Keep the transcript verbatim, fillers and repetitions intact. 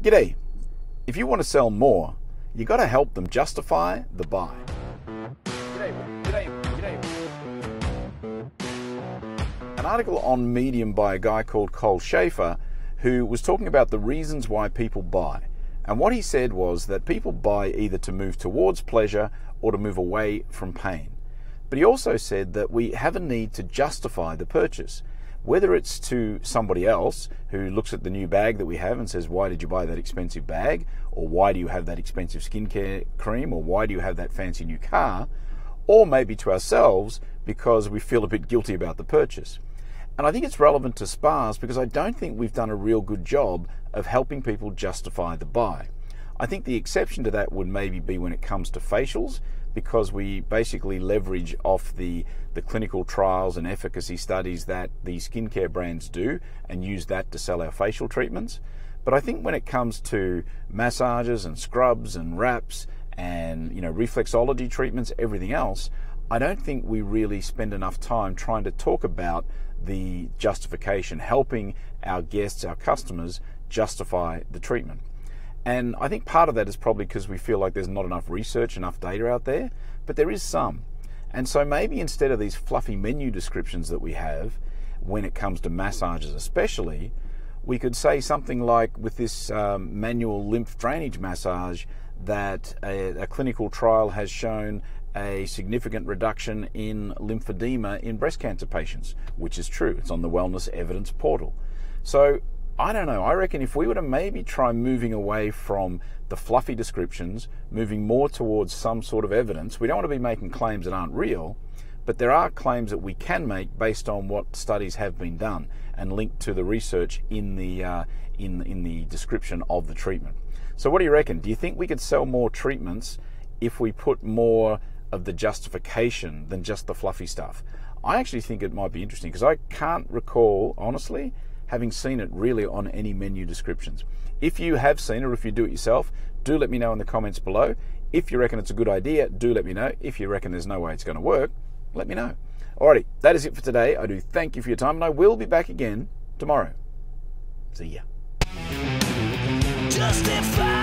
G'day. If you want to sell more, you got to help them justify the buy. G'day, g'day, g'day. An article on Medium by a guy called Cole Schaefer, who was talking about the reasons why people buy. And what he said was that people buy either to move towards pleasure or to move away from pain. But he also said that we have a need to justify the purchase. Whether it's to somebody else who looks at the new bag that we have and says, why did you buy that expensive bag? Or why do you have that expensive skincare cream? Or why do you have that fancy new car? Or maybe to ourselves because we feel a bit guilty about the purchase. And I think it's relevant to spas because I don't think we've done a real good job of helping people justify the buy. I think the exception to that would maybe be when it comes to facials, because we basically leverage off the, the clinical trials and efficacy studies that the skincare brands do and use that to sell our facial treatments. But I think when it comes to massages and scrubs and wraps and you know reflexology treatments, everything else, I don't think we really spend enough time trying to talk about the justification, helping our guests, our customers, justify the treatment. And I think part of that is probably because we feel like there's not enough research, enough data out there, but there is some. And so maybe instead of these fluffy menu descriptions that we have, when it comes to massages especially, we could say something like with this um, manual lymph drainage massage that a, a clinical trial has shown a significant reduction in lymphedema in breast cancer patients, which is true. It's on the Wellness Evidence Portal. So I don't know, I reckon if we were to maybe try moving away from the fluffy descriptions, moving more towards some sort of evidence, we don't want to be making claims that aren't real, but there are claims that we can make based on what studies have been done and linked to the research in the, uh, in, in the description of the treatment. So what do you reckon? Do you think we could sell more treatments if we put more of the justification than just the fluffy stuff? I actually think it might be interesting because I can't recall, honestly, having seen it really on any menu descriptions. If you have seen it or if you do it yourself, do let me know in the comments below. If you reckon it's a good idea, do let me know. If you reckon there's no way it's going to work, let me know. Alrighty, that is it for today. I do thank you for your time and I will be back again tomorrow. See ya. Justify